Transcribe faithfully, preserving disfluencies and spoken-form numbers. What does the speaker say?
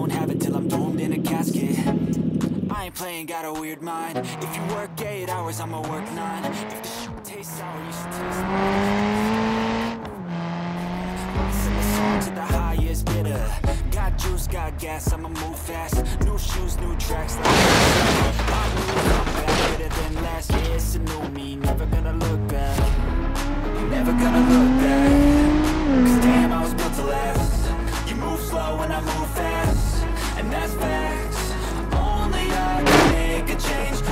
won't have it till I'm doomed in a casket. I ain't playing, got a weird mind. If you work eight hours, I'ma work nine. If the shit tastes sour, you should taste mine. I sing a song to the highest bidder. Got juice, got gas, I'ma move fast. New shoes, new tracks, like I move, I'm back, better than last. Yeah, it's a new me, never gonna look back. Never gonna look back. Cause damn, I was built to last. You move slow and I move fast, and that's facts. Only I can make a change.